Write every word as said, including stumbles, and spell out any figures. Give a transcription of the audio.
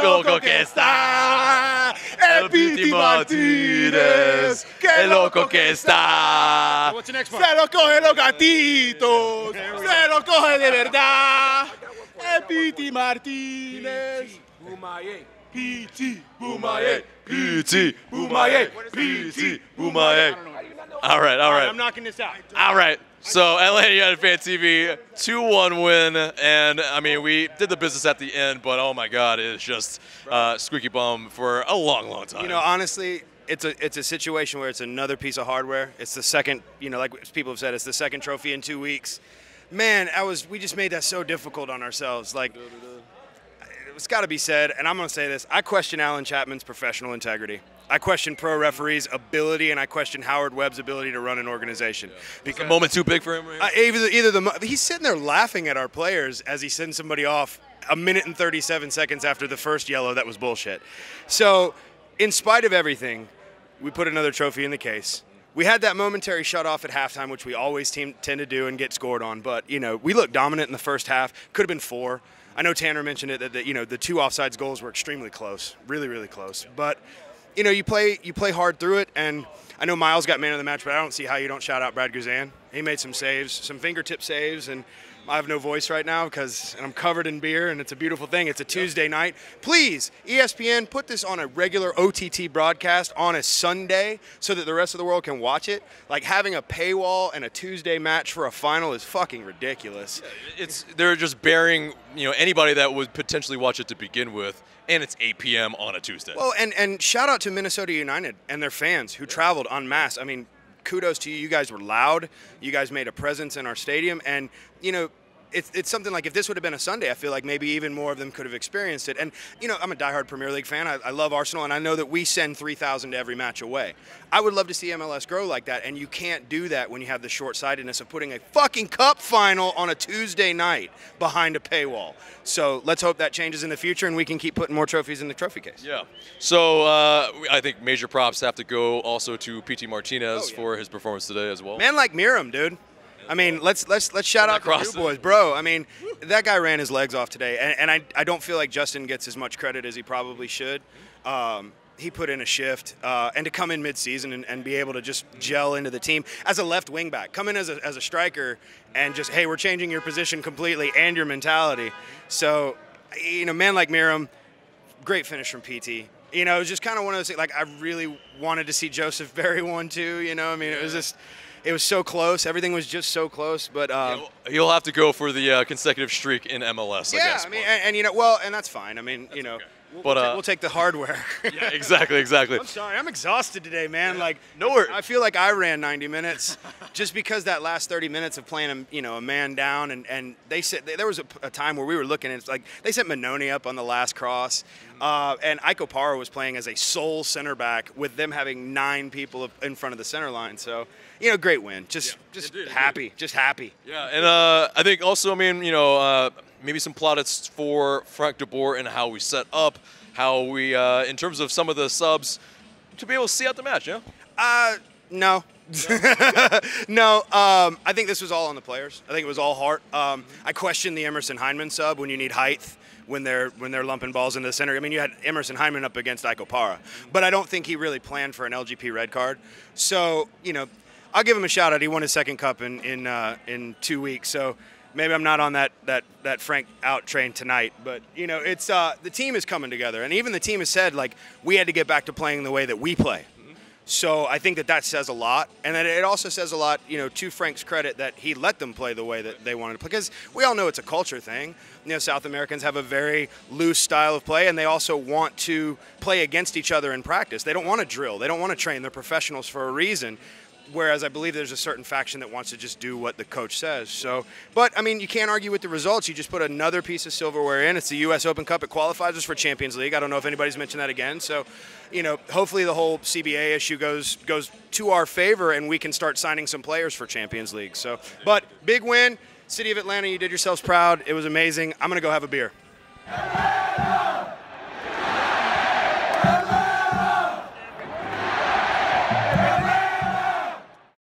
loco que está el Pity Martínez. Qué loco que está. What's the next one? Se lo coge los gatitos. Se lo coge de verdad. El Pity Martínez. Bumaye. P.T. Bumaye. P.T. Bumaye. P.T. Bumaye. All right, all right. I'm knocking this out. All right. So Atlanta United Fan T V, two one win, and I mean we did the business at the end, but oh my God, it's just uh, squeaky bum for a long, long time. You know, honestly, it's a it's a situation where it's another piece of hardware. It's the second, you know, like people have said, it's the second trophy in two weeks. Man, I was we just made that so difficult on ourselves. Like, it's got to be said, and I'm going to say this: I question Alan Chapman's professional integrity. I question pro referees' ability, and I question Howard Webb's ability to run an organization. Yeah. Because the moment too big for him. Right? uh, either, either the he's sitting there laughing at our players as he sends somebody off a minute and thirty-seven seconds after the first yellow. That was bullshit. So, in spite of everything, we put another trophy in the case. We had that momentary shut off at halftime, which we always team, tend to do and get scored on. But you know, we looked dominant in the first half. Could have been four. I know Tanner mentioned it that the, you know the two offsides goals were extremely close, really, really close. But you know, you play you play hard through it, and I know Miles got man of the match, but I don't see how you don't shout out Brad Guzan. He made some saves, some fingertip saves, and I have no voice right now because I'm covered in beer, and it's a beautiful thing. It's a Tuesday night. Please, E S P N, put this on a regular O T T broadcast on a Sunday so that the rest of the world can watch it. Like, having a paywall and a Tuesday match for a final is fucking ridiculous. It's they're just bearing, you know, anybody that would potentially watch it to begin with, and it's eight P M on a Tuesday. Well, and, and shout out to Minnesota United and their fans who traveled en masse. I mean, kudos to you. You guys were loud. You guys made a presence in our stadium. And, you know, it's, it's something like if this would have been a Sunday, I feel like maybe even more of them could have experienced it. And, you know, I'm a diehard Premier League fan. I, I love Arsenal, and I know that we send three thousand to every match away. I would love to see M L S grow like that, and you can't do that when you have the short-sightedness of putting a fucking cup final on a Tuesday night behind a paywall. So let's hope that changes in the future, and we can keep putting more trophies in the trophy case. Yeah. So uh, I think major props have to go also to P T Martinez Oh, yeah. for his performance today as well. Man like Miram, dude. I mean, let's let's let's shout out to cross you boys, bro. I mean, that guy ran his legs off today, and, and I I don't feel like Justin gets as much credit as he probably should. Um, he put in a shift, uh, and to come in mid-season and, and be able to just gel into the team as a left wing back, come in as a as a striker, and just, hey, we're changing your position completely and your mentality. So, you know, man like Miram, great finish from P T. You know, it was just kind of one of those things, like, I really wanted to see Joseph Berry one too. You know, I mean, it was just. It was so close. Everything was just so close. But um, he'll have to go for the uh, consecutive streak in M L S. Yeah, I, guess, I mean, and, and you know, well, and that's fine. I mean, that's you know, okay. we'll, but, we'll, uh, ta- we'll take the hardware. Yeah, exactly, exactly. I'm sorry, I'm exhausted today, man. Like, no worries. I feel like I ran ninety minutes just because that last thirty minutes of playing, a, you know, a man down, and, and they said there was a, a time where we were looking, and it's like they sent Manoni up on the last cross, uh, and Iko Paro was playing as a sole center back with them having nine people in front of the center line. So, you know, great win. Just, yeah, just indeed, happy, indeed. just happy. Yeah, and uh, I think also, I mean, you know, uh, maybe some plaudits for Frank de Boer and how we set up, how we, uh, in terms of some of the subs, to be able to see out the match, yeah? Uh, no. no, um, I think this was all on the players. I think it was all heart. Um, I question the Emerson Heineman sub when you need height when they're when they're lumping balls into the center. I mean, you had Emerson Heineman up against Iko Paro, but I don't think he really planned for an L G P red card. So, you know, I'll give him a shout out. He won his second cup in in uh, in two weeks. So maybe I'm not on that that that Frank out train tonight, but you know, it's uh, the team is coming together, and even the team has said like we had to get back to playing the way that we play. So I think that that says a lot, and that it also says a lot, you know, to Frank's credit that he let them play the way that they wanted to play, because we all know it's a culture thing. You know, South Americans have a very loose style of play, and they also want to play against each other in practice. They don't want to drill. They don't want to train. They're professionals for a reason. Whereas I believe there's a certain faction that wants to just do what the coach says. So, but I mean, you can't argue with the results. You just put another piece of silverware in. It's the U S Open Cup. It qualifies us for Champions League. I don't know if anybody's mentioned that again. So, you know, hopefully the whole C B A issue goes goes to our favor, and we can start signing some players for Champions League. So, but big win, City of Atlanta. You did yourselves proud. It was amazing. I'm gonna go have a beer.